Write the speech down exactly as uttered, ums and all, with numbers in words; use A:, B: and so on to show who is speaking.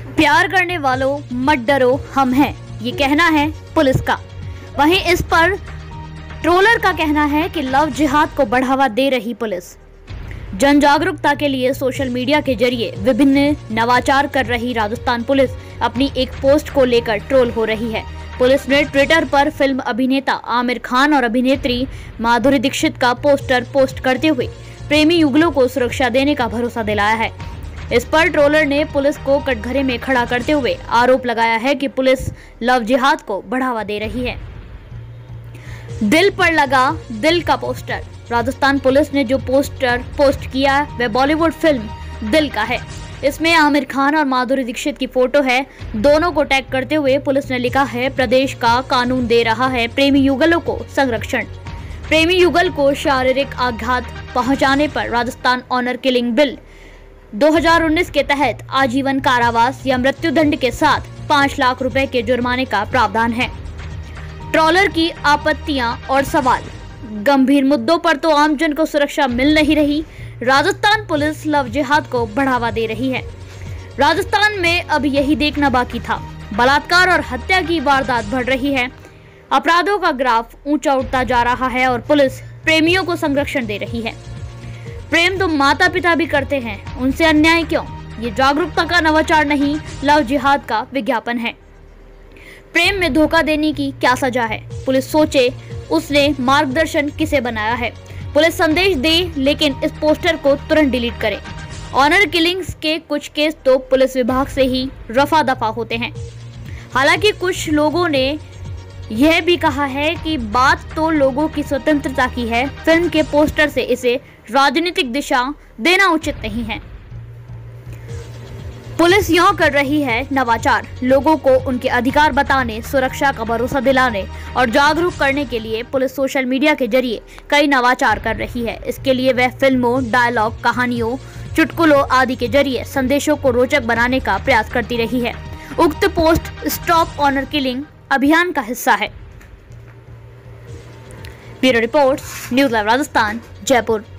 A: प्यार करने वालों मत डरो हम हैं, ये कहना है पुलिस का। वहीं इस पर ट्रोलर का कहना है कि लव जिहाद को बढ़ावा दे रही पुलिस। जन जागरूकता के लिए सोशल मीडिया के जरिए विभिन्न नवाचार कर रही राजस्थान पुलिस अपनी एक पोस्ट को लेकर ट्रोल हो रही है। पुलिस ने ट्विटर पर फिल्म अभिनेता आमिर खान और अभिनेत्री माधुरी दीक्षित का पोस्टर पोस्ट करते हुए प्रेमी युगलों को सुरक्षा देने का भरोसा दिलाया है। इस पर ट्रोलर ने पुलिस को कटघरे में खड़ा करते हुए आरोप लगाया है कि पुलिस लव जिहाद को बढ़ावा दे रही है। दिल पर लगा दिल का पोस्टर। राजस्थान पुलिस ने जो पोस्टर पोस्ट किया वह बॉलीवुड फिल्म दिल का है। इसमें आमिर खान और माधुरी दीक्षित की फोटो है। दोनों को टैग करते हुए पुलिस ने लिखा है, प्रदेश का कानून दे रहा है प्रेमी युगलों को संरक्षण। प्रेमी युगल को शारीरिक आघात पहुंचाने पर राजस्थान ऑनर किलिंग बिल दो हज़ार उन्नीस के तहत आजीवन कारावास या मृत्युदंड के साथ पाँच लाख रुपए के जुर्माने का प्रावधान है। ट्रोलर की आपत्तियां और सवाल। गंभीर मुद्दों पर तो आमजन को सुरक्षा मिल नहीं रही। राजस्थान पुलिस लव जिहाद को बढ़ावा दे रही है। राजस्थान में अब यही देखना बाकी था। बलात्कार और हत्या की वारदात बढ़ रही है। अपराधों का ग्राफ ऊंचा उठता जा रहा है और पुलिस प्रेमियों को संरक्षण दे रही है। प्रेम तो माता पिता भी करते हैं, उनसे अन्याय क्यों? ये जागरूकता का नवाचार नहीं, लव जिहाद का विज्ञापन है। प्रेम में धोखा देने की क्या सजा है? पुलिस सोचे उसने मार्गदर्शन किसे बनाया है। पुलिस संदेश दे लेकिन इस पोस्टर को तुरंत डिलीट करें। ऑनर किलिंग्स के कुछ केस तो पुलिस विभाग से ही रफा दफा होते हैं। हालांकि कुछ लोगों ने यह भी कहा है कि बात तो लोगों की स्वतंत्रता की है, फिल्म के पोस्टर से इसे राजनीतिक दिशा देना उचित नहीं है। पुलिस यूं कर रही है नवाचार, लोगों को उनके अधिकार बताने, सुरक्षा का भरोसा दिलाने और जागरूक करने के लिए पुलिस सोशल मीडिया के जरिए कई नवाचार कर रही है। इसके लिए वह फिल्मों, डायलॉग, कहानियों, चुटकुलों आदि के जरिए संदेशों को रोचक बनाने का प्रयास करती रही है। उक्त पोस्ट स्टॉप ऑनर किलिंग अभियान का हिस्सा है। Bureau report, news live Rajasthan, Jaipur.